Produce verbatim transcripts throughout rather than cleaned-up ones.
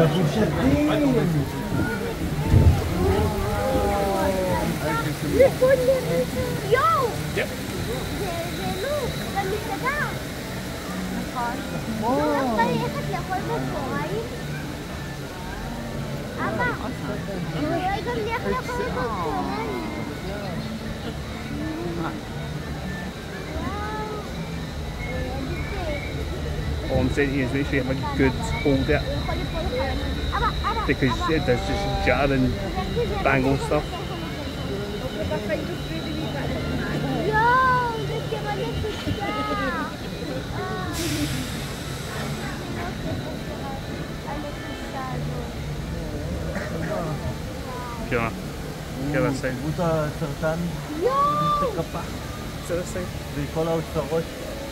Yo! Yep. All I'm saying here is make sure you have a good hold it, because it does just jar and bangle stuff. Gimana? Gimana rasanya? Buta sertan. Yo! Terkepak. Selesai. Di kolau terus.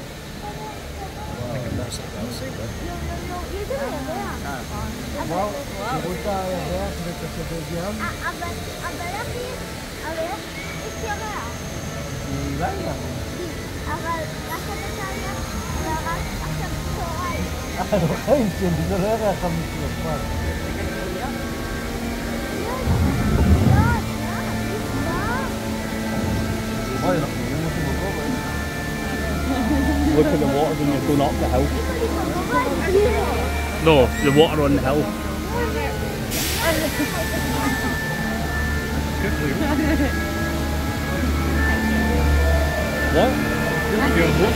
Wow, buta ya, sudah tersedia. Abang, abang lagi, abang istilah. Banyak. Abang rasa saya, abang rasa soal. Ano kayo, hindi ko lang kami sila. Look at the water when you're going up the hill. No, the water on the hill. What? Your what?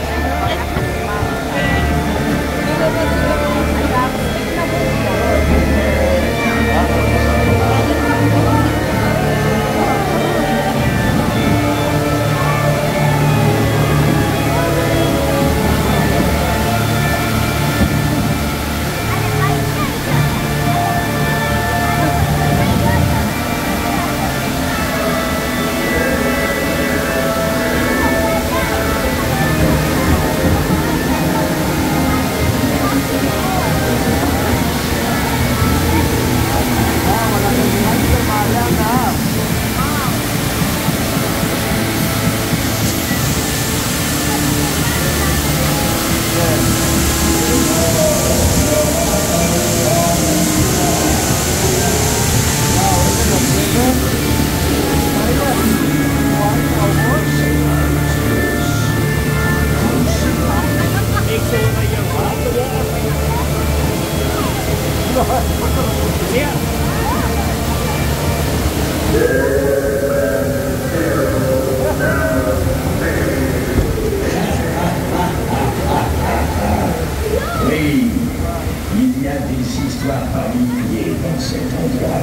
Oui, il y a des histoires familières dans cet endroit.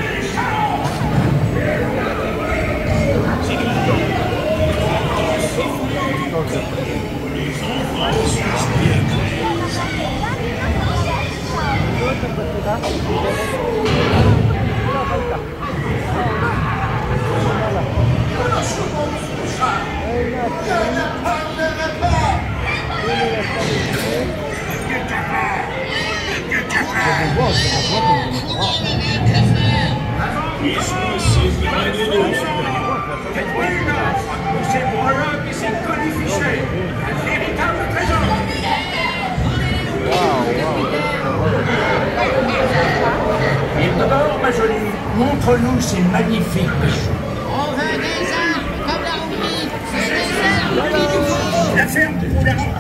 Go. Ici, c'est magnifique. Faites-moi une offre pour ces bras qui s'est codifié. Un véritable trésor. Et d'abord, ma jolie, montre-nous ces magnifiques bijoux. On veut des arbres comme la roupie. C'est des arbres qui nous font. La ferme ou l'argent.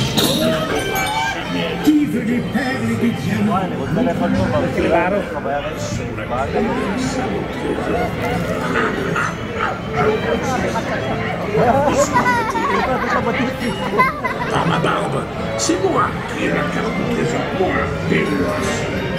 Qui veut des perles et des diamants? Claro. Par ma barbe, c'est moi qui ai la carte du trésor. Moi, Pélos.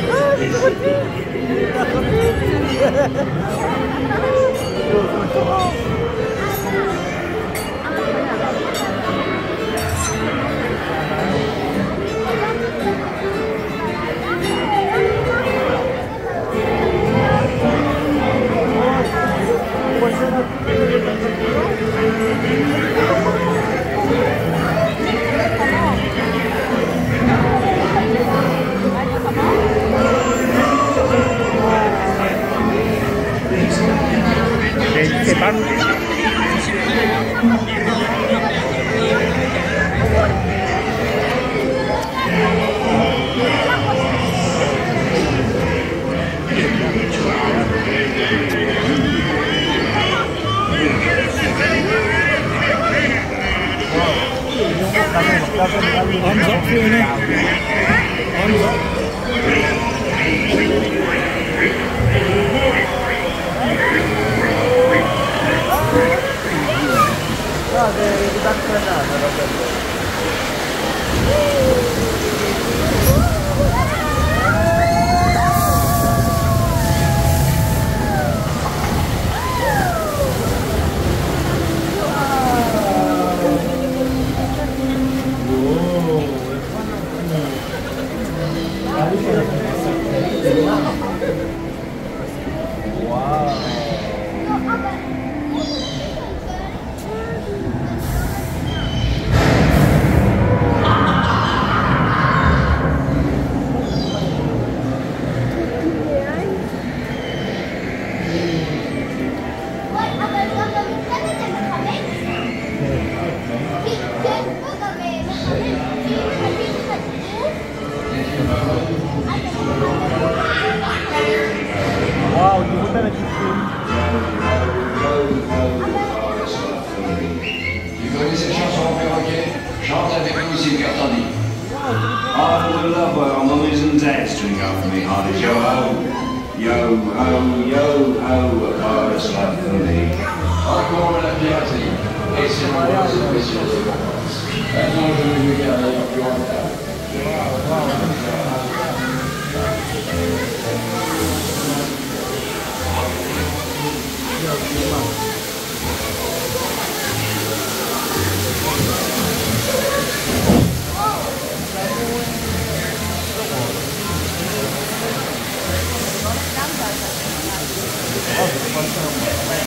C'est pas. Arms up, Fiona. Arms up. Ah, devi dare frenata. Wow, you put that at your Tu connais cette chanson, perroquet? Chante avec nous, Sylvia Tandy. I would love our mummies and dads to ring out for me, hearty yo ho, yo ho, yo ho, a chorus love for me. Encore la piraterie, et c'est mon roi, c'est précieux. Maintenant, je vais lui garder un peu en retard. Oh,